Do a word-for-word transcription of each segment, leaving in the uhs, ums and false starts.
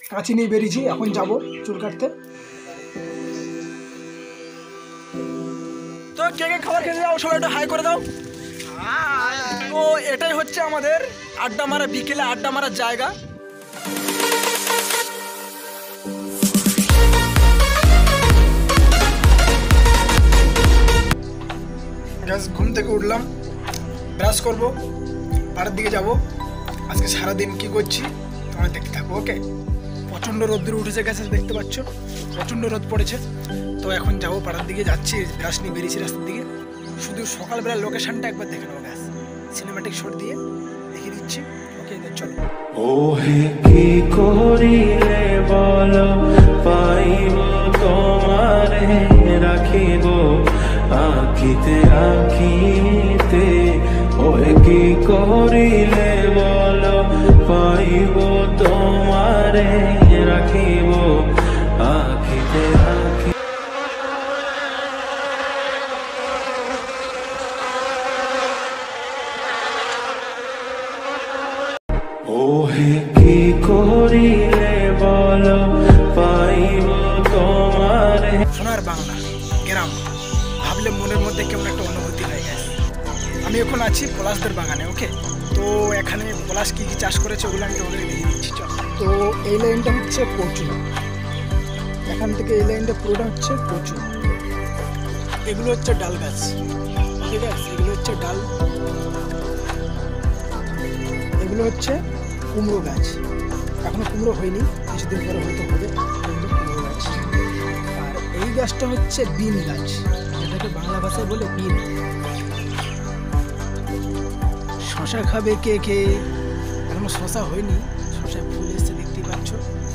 কাঁচি নিয়ে বেরিয়েছি, এখন যাব চুল কাটতে। তো কে কে খাবার খেতে যাও সবাই একটু হাই করে দাও। তো এটাই হচ্ছে আমাদের আড্ডা মারা, বিকেলে আড্ডা মারার জায়গা। ঘুম থেকে উঠলাম, ব্রাশ করব, পাড়ার দিকে যাব। আজকে সারাদিন কি করছি তোমরা দেখতে থাকো, ওকে। প্রচণ্ড রোদ্দুর উঠেছে গেছে, দেখতে পাচ্ছ প্রচণ্ড রোদ পড়েছে। তো এখন যাবো পাড়ার দিকে, যাচ্ছি ব্রাশ নিয়ে বেরিয়েছি রাস্তার দিকে। শুধু সকালবেলা লোকেশনটা একবার দেখে নেবো, ব্যাস সিনেমাটিক শট দিয়ে দেখিয়ে দিচ্ছি, ওকে চলো। ও হে কি করিলে বলো পাইব তোমারে রাখিব আখিতে আখিতে, ও কি করিলে বলো পাইব তোমারে রাখিব আখিতে আখি। ও হে কি করিলে বলো পাইব তোমারে। সোনার বাংলা গ্রাম ভাবলে মনের মধ্যে কেমন একটা অনুভূতি হয়ে গেছে। আমি এখন আছি পলাশদের বাগানে, ওকে। তো এখানে পলাশ কী কী চাষ করেছে ওগুলো আমি তোমাদের দেখিয়ে দিচ্ছি, চল। তো এই লাইনটা হচ্ছে কচু, এখান থেকে এই লাইনটা পুরোটা হচ্ছে কচু। এগুলো হচ্ছে ডাল গাছ, ঠিক আছে, এগুলো হচ্ছে ডাল। এগুলো হচ্ছে কুমড়ো গাছ, এখনো কুমড়ো হয়নি, কিছুদিন পরে হয়তো হবে। এগুলো কুমড়ো গাছ। আর এই গাছটা হচ্ছে বিন গাছ, যেটাকে বাংলা ভাষায় বলে বিন। শশা খাবে কে কে? এখনো শশা হয়নি, শশা ফুল এসছে দেখতেই পাচ্ছ।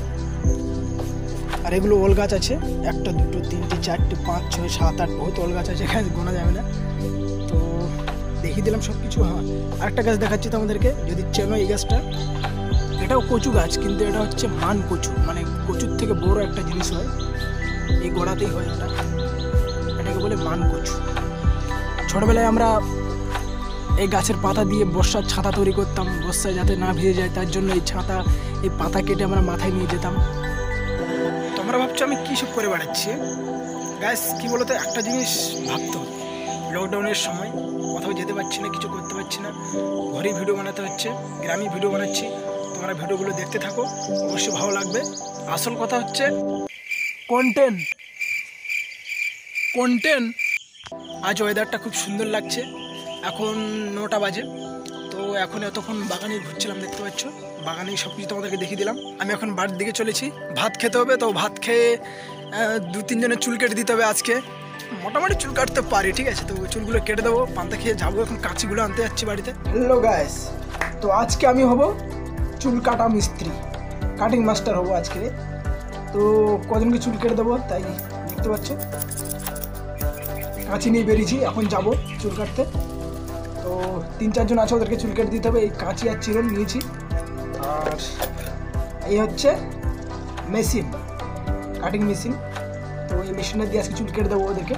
আর এগুলো ওল গাছ আছে, একটা দুটো তিনটে চারটে পাঁচ ছয় সাত আট, বহুত ওল গাছ আছে, এখানে গোনা যাবে না। তো দেখিয়ে দিলাম সব কিছু। হ্যাঁ, আরেকটা গাছ দেখাচ্ছি তোমাদেরকে, যদি চেনো এই গাছটা। এটাও কচু গাছ, কিন্তু এটা হচ্ছে মান কচু, মানে কচুর থেকে বড় একটা জিনিস হয়, এই গোড়াতেই হয় ওটা, এটাকে বলে মান কচু। ছোটবেলায় আমরা এই গাছের পাতা দিয়ে বর্ষার ছাতা তৈরি করতাম, বর্ষায় যাতে না ভিজে যায় তার জন্য এই ছাতা, এই পাতা কেটে আমরা মাথায় নিয়ে যেতাম। তোমরা ভাবছো আমি কী সব করে বেড়াচ্ছি গাছ, কী বলতো, একটা জিনিস ভাবতো, লকডাউনের সময় কোথাও যেতে পারছি না, কিছু করতে পারছি না, ঘরেই ভিডিও বানাতে হচ্ছে, গ্রামে ভিডিও বানাচ্ছি। তোমরা ভিডিওগুলো দেখতে থাকো, অবশ্যই ভালো লাগবে। আসল কথা হচ্ছে কন্টেন্ট কন্টেন্ট আজ ওয়েদারটা খুব সুন্দর লাগছে, এখন নটা বাজে। তো এখন এতক্ষণ বাগানে ঘুরছিলাম, দেখতে পাচ্ছ বাগানেই সব কিছু তোমাদেরকে দেখিয়ে দিলাম। আমি এখন বাড়ির দিকে চলেছি, ভাত খেতে হবে। তো ভাত খেয়ে দু তিনজনের চুল কেটে দিতে হবে আজকে। মোটামুটি চুল কাটতে পারি, ঠিক আছে। তো চুলগুলো কেটে দেবো, পান্তা খেয়ে যাবো, এখন কাঁচিগুলো আনতে যাচ্ছি বাড়িতে। হ্যালো গাইস, তো আজকে আমি হব চুল কাটা মিস্ত্রি, কাটিং মাস্টার হবো আজকে। তো কজনকে চুল কেটে দেবো তাই দেখতে পাচ্ছ, কাঁচি নিয়ে বেরিয়েছি, এখন যাব চুল কাটতে। তো তিন চারজন আছে, ওদেরকে চুল কেটে দিতে হবে। এই কাঁচি আর চিরুন নিয়েছি, আর এই হচ্ছে মেশিন, কাটিং মেশিন। তো এই মেশিনটা দিয়ে আজকে চুল কেটে দেবো ওদেরকে।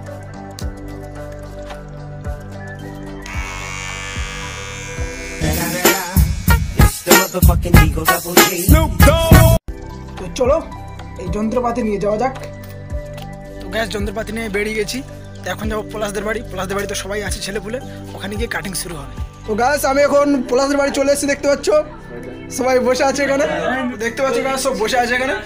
তো চলো এই যন্ত্রপাতি নিয়ে যাওয়া যাক। তো গ্যাস যন্ত্রপাতি নিয়ে বেরিয়ে গেছি। তো এখন যাবো পলাশদের বাড়ি, পলাশদের বাড়ি তো সবাই আছে ছেলেপুলে, ওখানে গিয়ে কাটিং শুরু হবে। তো গ্যাস আমি এখন পলাশদের বাড়ি চলে এসেছি, দেখতে পাচ্ছ সবাই বসে আছে এখানে, দেখতে পাচ্ছ গ্যাস সব বসে আছে এখানে।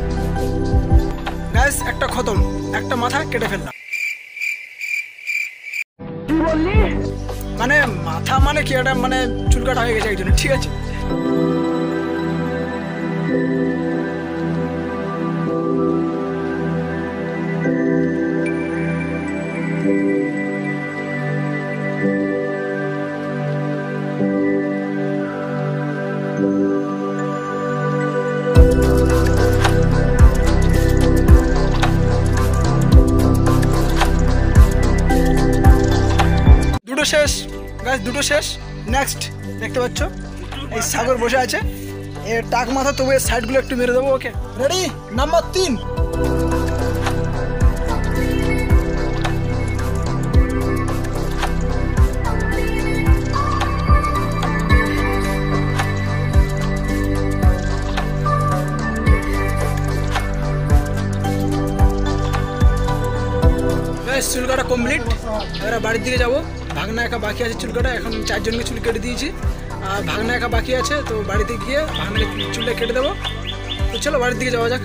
একটা খতম, একটা মাথা কেটে ফেললাম। মানে মাথা মানে কি একটা মানে চুল কাটা হয়ে গেছে একজনের, ঠিক আছে। দুটো শেষ গাছ, দুটো শেষ। নেক্সট দেখতে পাচ্ছ এই সাগর বসে আছে, এর টাক মাথা, তবু এর সাইডগুলো একটু মেরে দেবো। ওকে রেডি, নাম্বার তিন। চুল কাটা কমপ্লিট, এবার বাড়ির দিকে যাবো। ভাগনা একা বাকি আছে চুল কাটা, এখন চারজনকে চুল কেটে দিয়েছি, আর ভাগনা একা বাকি আছে। তো বাড়িতে গিয়ে ভাগনাকে চুলটা কেটে দেবো। তো চলো বাড়ির দিকে যাওয়া যাক।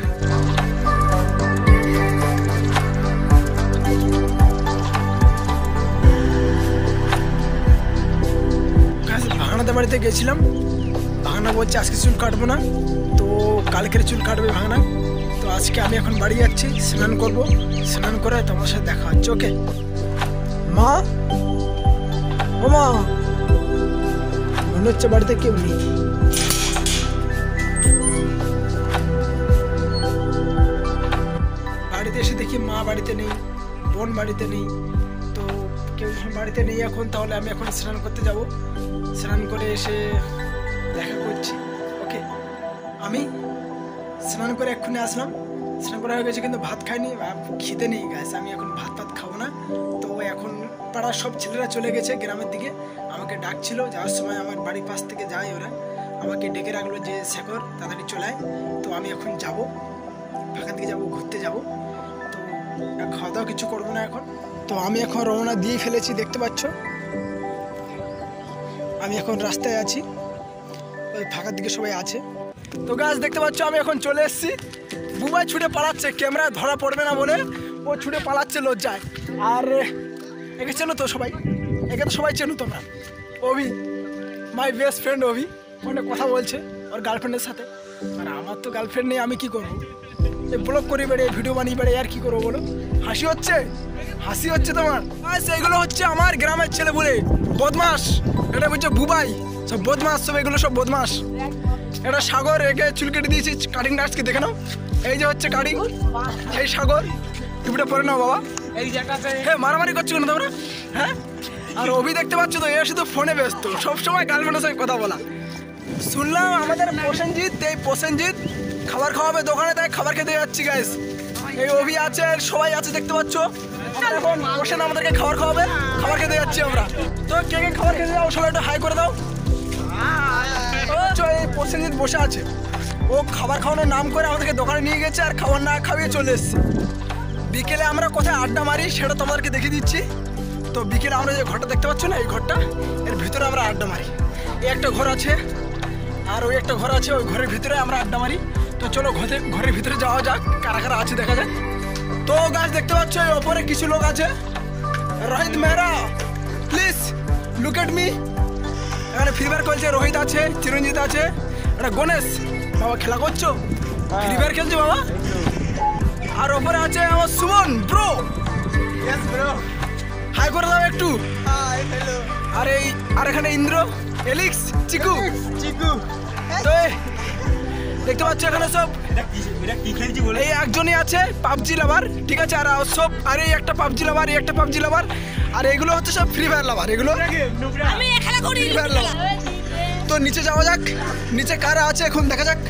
ভাগনাদের বাড়িতে গেছিলাম, ভাগনা বলছে আজকে চুল কাটবো না, তো কালকের চুল কাটবে ভাগনা। তো আজকে আমি এখন বাড়ি যাচ্ছি, স্নান করব, স্নান করে তোমার সাথে দেখা হচ্ছে। ওকে মা, ও মা, মনে হচ্ছে বাড়িতে কেউ নেই। বাড়িতে এসে দেখি মা বাড়িতে নেই, বোন বাড়িতে নেই, তো কেউ বাড়িতে নেই এখন। তাহলে আমি এখন স্নান করতে যাব, স্নান করে এসে দেখা করছি। ওকে আমি স্নান করে এক্ষুনি আসলাম, স্নান করা হয়ে গেছে, কিন্তু ভাত খাইনি, খিদে নেই গাছ। আমি এখন ভাত ভাত খাবো না। তো এখন পাড়ার সব ছেলেরা চলে গেছে গ্রামের দিকে, আমাকে ডাকছিল যাওয়ার সময়, আমার বাড়ির পাশ থেকে যায় ওরা, আমাকে ডেকে রাখলো যে শেখর তাড়াতাড়ি চলে। তো আমি এখন যাব, ফাঁকা দিকে যাব, ঘুরতে যাব। তো খাওয়া দাওয়া কিছু করবো না এখন। তো আমি এখন রওনা দিয়ে ফেলেছি, দেখতে পাচ্ছ আমি এখন রাস্তায় আছি, ওই ফাঁকার দিকে সবাই আছে। তো গাছ দেখতে পাচ্ছ আমি এখন চলে এসেছি। বুবাই ছুটে পালাচ্ছে, ক্যামেরায় ধরা পড়বে না বলে ও ছুটে পালাচ্ছে লজ্জায়। আর একে চেনো তো সবাই, একে তো সবাই চেনো তোমরা, অভি, মাই বেস্ট ফ্রেন্ড অভি। অনেক কথা বলছে ওর গার্লফ্রেন্ডের সাথে, আর আমার তো গার্লফ্রেন্ড নেই, আমি কি করবো? এই ব্লগ করে বেড়ে, ভিডিও বানিয়ে বেড়ে, আর কি করবো বলো? হাসি হচ্ছে, হাসি হচ্ছে তোমার? এইগুলো হচ্ছে আমার গ্রামের ছেলে বলে বদমাস, এটা বলছে বুবাই, সব বদমাস, সব এগুলো সব বদমাস। এটা সাগর, একে চুল কেটে দিয়েছি, কাটিং ডাস্টকে দেখে নাও, এই যে হচ্ছে কাটিং, এই সাগর, টুপিটা পরে নাও বাবা। এই জায়গাতে হ্যাঁ মারামারি করছো কেন তোমরা? হ্যাঁ, আর অভি দেখতে পাচ্ছ তো, এ শুধু ফোনে ব্যস্ত, সবসময় গার্লফ্রেন্ডের সঙ্গে কথা বলা। শুনলাম আমাদের প্রসেনজিৎ, এই প্রসেনজিৎ খাবার খাওয়াবে দোকানে, তাই খাবার খেতে যাচ্ছি গাইস। এই অভি আছে, সবাই আছে দেখতে পাচ্ছ। এখন প্রসেন আমাদেরকে খাবার খাওয়াবে, খাবার খেতে যাচ্ছি আমরা। তো কে কে খাবার খেতে যাও সবাই একটু হাই করে দাও। এই প্রসেনজিৎ বসে আছে, ও খাবার খাওয়ানোর নাম করে আমাদেরকে দোকানে নিয়ে গেছে, আর খাবার না খাইয়ে চলে এসছে। বিকেলে আমরা কোথায় আড্ডা মারি সেটা তোমাদেরকে দেখিয়ে দিচ্ছি। তো বিকেলে আমরা যে ঘরটা দেখতে পাচ্ছ না, এই ঘরটা, এর ভিতরে আমরা আড্ডা মারি। এই একটা ঘর আছে, আর ওই একটা ঘর আছে, ওই ঘরের ভিতরে আমরা আড্ডা মারি। তো চলো ঘরে ঘরের ভিতরে যাওয়া যাক, কারা কারা আছে দেখা যাক। তো গাছ দেখতে পাচ্ছ এই ওপরে কিছু লোক আছে। Rohit Mehra, please look at me. এখানে ফ্রি ফায়ার খেলছে, রোহিত আছে, চিরঞ্জিত আছে, এটা গণেশ। বাবা খেলা করছো? ফ্রি ফায়ার খেলছো বাবা? আর ওপরে আছে আমার Suman bro. Yes bro, hi করে দাও একটু। Hi hello. আর এই আর এখানে ইন্দ্র, এলিক্স, চিকু, চিকু। তো দেখতে পাচ্ছ এখানে সব এই একজনই আছে পাবজি লাভার, ঠিক আছে। আর সব, আর এই একটা পাবজি লাভার, এই একটা পাবজি লাভার, আর এগুলো হচ্ছে সব ফ্রি ফায়ার লাভার। এগুলো আমি খেলা করি ফ্রি ফায়ার লাভার। তো নিচে যাওয়া যাক, নিচে কারা আছে এখন দেখা যাক।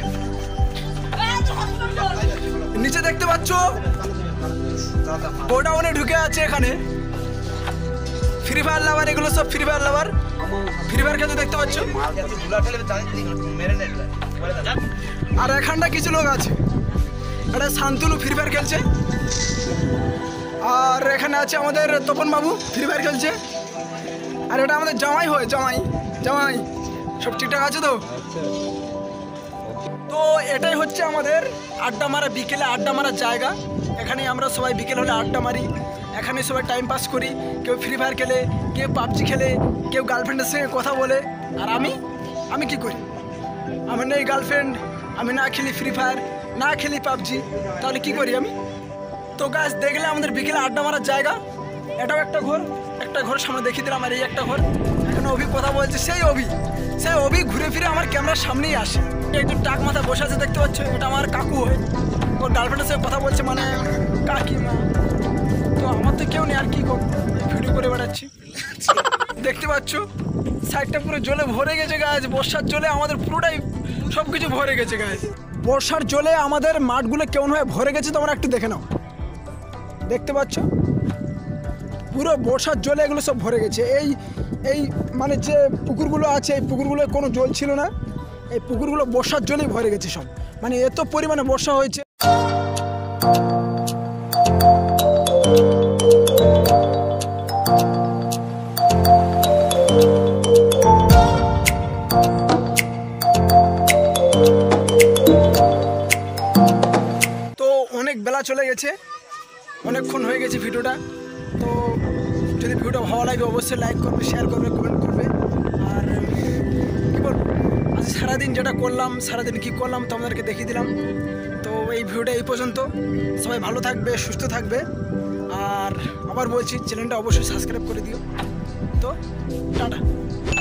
নিচে দেখতে পাচ্ছ গোডাউনে ঢুকে আছে, এখানে ফ্রি ফায়ার লাভার, এগুলো সব free fire lover, free fire খেলতে দেখতে পাচ্ছ। আর এখানটা কিছু লোক আছে, এটা শান্তনু ফ্রি ফায়ার খেলছে। আর এখানে আছে আমাদের তপন বাবু, ফ্রি ফায়ার খেলছে। আর এটা আমাদের জামাই হয়, জামাই জামাই সব ঠিকঠাক আছে তো? তো এটাই হচ্ছে আমাদের আড্ডা মারা, বিকেলে আড্ডা মারার জায়গা। এখানে আমরা সবাই বিকেল হলে আড্ডা মারি, এখানে সবাই টাইম পাস করি, কেউ ফ্রি ফায়ার খেলে, কেউ পাবজি খেলে, কেউ গার্লফ্রেন্ডের সঙ্গে কথা বলে। আর আমি আমি কি করি? আমার নেই গার্লফ্রেন্ড, আমি না খেলি ফ্রি ফায়ার, না খেলি পাবজি, তাহলে কি করি আমি? তো গাছ দেখলে আমাদের বিকেলে আড্ডা মারার জায়গা, এটাও একটা ঘর, একটা ঘর সামনে দেখিয়ে দিলাম, আর এই একটা ঘর। এখানে অভি কথা বলছে, সেই অভি সেই অভি ঘুরে ফিরে আমার ক্যামেরার সামনেই আসে। একজন টাক মাথা বসে আছে দেখতে পাচ্ছ, এটা আমার কাকু হয়, ওর গার্লফ্রেন্ডের সাথে কথা বলছে, মানে কাকিমা। তো আমার তো কেউ নেই, আর কি করবো, ভিডিও করে বেড়াচ্ছি। দেখতে পাচ্ছ সাইডটা পুরো জলে ভরে গেছে গাছ, বর্ষার জলে আমাদের পুরোটাই সব কিছু ভরে গেছে গাছ। বর্ষার জলে আমাদের মাঠগুলো কেমন হয়ে ভরে গেছে তোমরা একটু দেখে নাও। দেখতে পাচ্ছ পুরো বর্ষার জলে এগুলো সব ভরে গেছে। এই এই মানে যে পুকুরগুলো আছে, এই পুকুরগুলো কোনো জল ছিল না, এই পুকুরগুলো বর্ষার জলেই ভরে গেছে সব, মানে এত পরিমাণে বর্ষা হয়েছে। তো অনেক বেলা চলে গেছে, অনেকক্ষণ হয়ে গেছে ভিডিওটা। তো যদি ভিডিওটা ভালো লাগে অবশ্যই লাইক করবে, শেয়ার করবে, কমেন্ট করবে। আর কী বলবো, আজ সারাদিন যেটা করলাম, সারাদিন কী করলাম তোমাদেরকে দেখিয়ে দিলাম। তো এই ভিডিওটা এই পর্যন্ত, সবাই ভালো থাকবে, সুস্থ থাকবে। আর আবার বলছি চ্যানেলটা অবশ্যই সাবস্ক্রাইব করে দিও। তো টাটা।